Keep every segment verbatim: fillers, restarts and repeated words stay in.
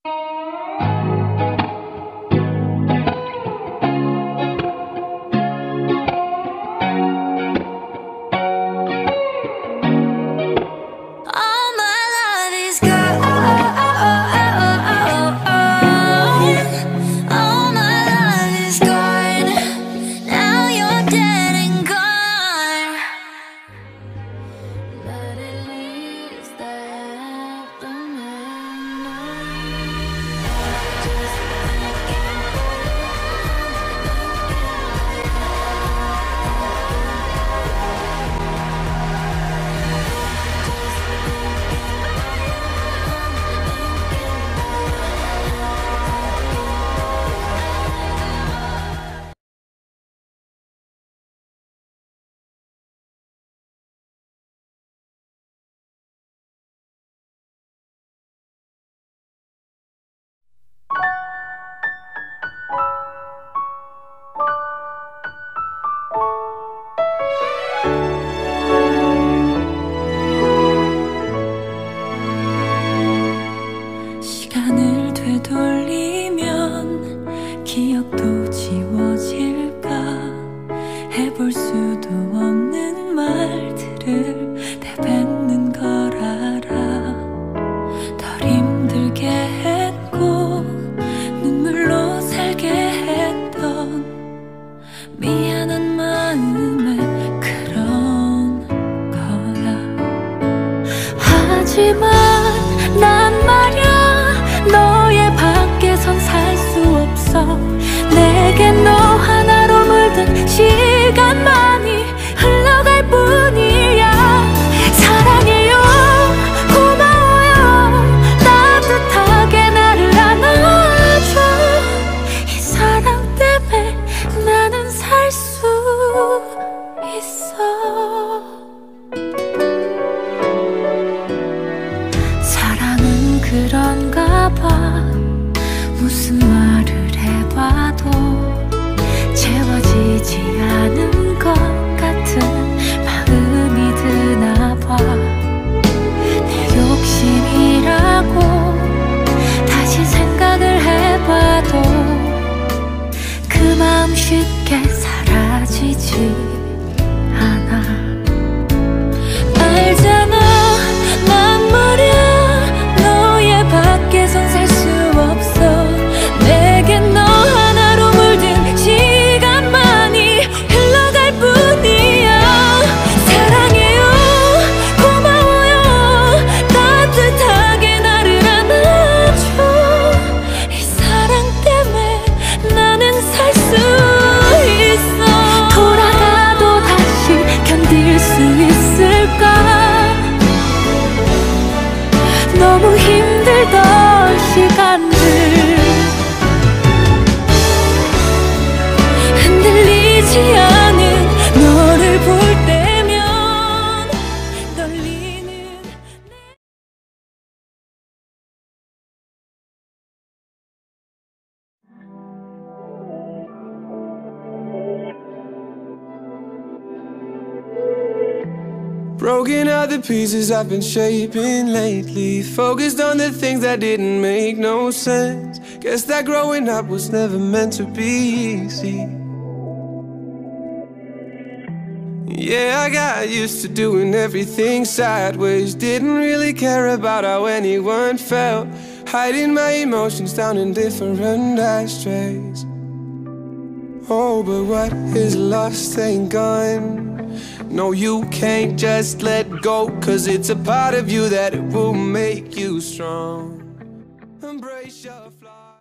시간을 되돌리면 기억도 지워질까. 해볼 수도 없는 말들을 내뱉는 걸 알아. 덜 힘들게 했고 눈물로 살게 했던 미안한 마음에 그런 거야. 하지만 난 말야 너의 밖에선 살 수 없어. 내겐 너 하나로 물든 시간만이 흘러갈 뿐이야. 사랑해요, 고마워요, 따뜻하게 나를 안아줘. 이 사랑 때문에 나는 살 수 있어. 사랑은 그런가 봐. 무슨 말을 해봐도 채워지지 않은 것 같은 마음이 드나 봐. 내 욕심이라고 다시 생각을 해봐도 그 마음 쉽게 사라지지 않아. 알잖아, 난 말야 너의 밖에선 살 수 없어. 내겐 너 하나로 물든 시간만이 흘러갈 뿐이야. 사랑해요, 고마워요, 따뜻하게 나를 안아줘. 이 사랑 때문에 나는 살 수 있어. 돌아가도 다시 견딜 수 있을까. 너무 힘들던 시간들 흔들리지 않은 너를 볼 때면 떨리는 Broken out the pieces I've been shaping lately. Focused on the things that didn't make no sense. Guess that growing up was never meant to be easy. Yeah, I got used to doing everything sideways. Didn't really care about how anyone felt. Hiding my emotions down in different ashtrays. Oh, but what is lost ain't gone. No, you can't just let go, 'cause it's a part of you that it will make you strong. Embrace your flaws.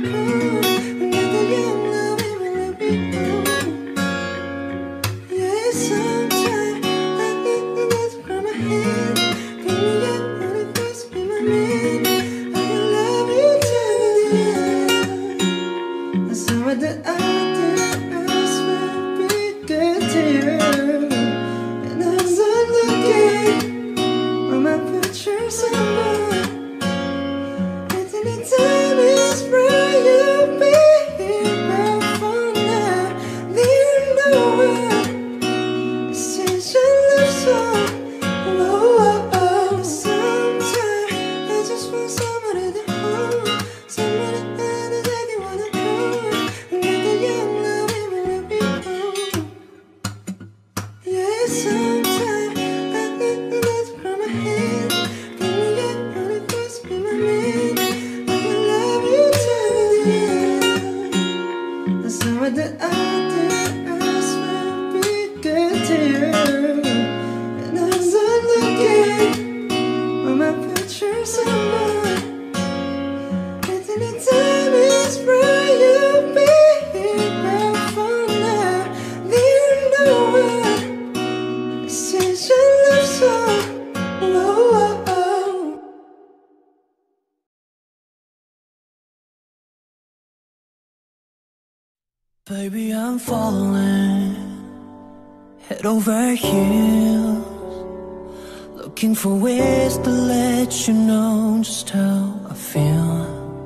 Baby, I'm falling head over heels, looking for ways to let you know just how I feel.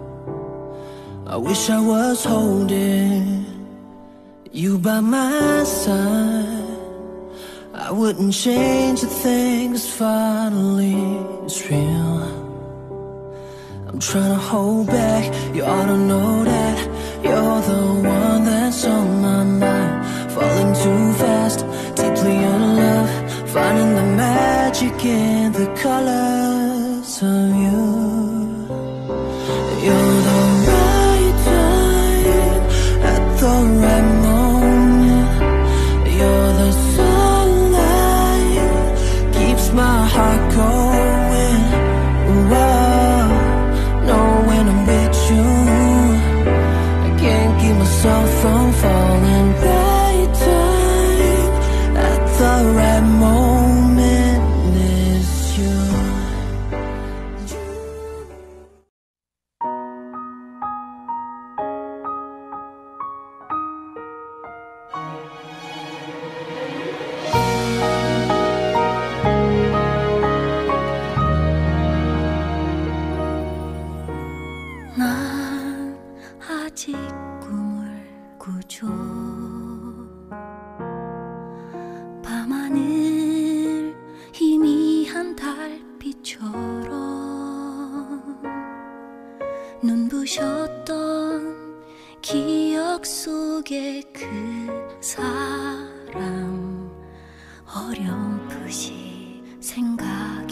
I wish I was holding you by my side. I wouldn't change a thing, 'cause finally it's real. I'm trying to hold back, you ought to know that you're the one that's on my mind. Falling too fast, deeply in love, finding the magic in the colors of you. You're the right time at the right moment. You're the sunlight, keeps my heart going. Whoa, know when I'm with you, I can't keep myself from falling. Right time at the right moment is you. 난 아직 꿈을 꾸죠. 밤하늘 희미한 달빛처럼 눈부셨던 기억 속의 그 사람 어렴풋이 생각이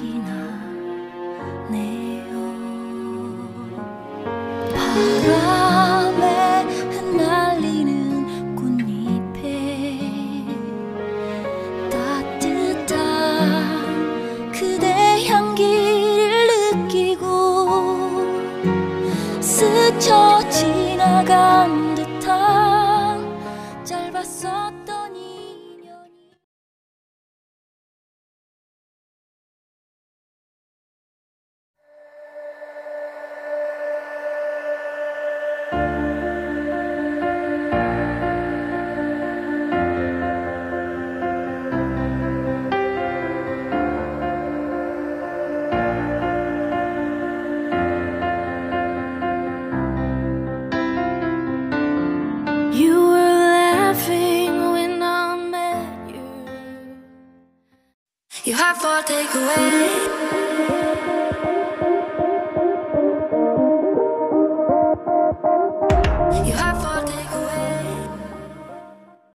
나네요. 바람에 흩날리는 꽃잎에 따뜻한 그대 향기를 느끼고 스쳐 지나간 듯한 짧았었던 인연이. You were laughing when I met you. You have for takeaway.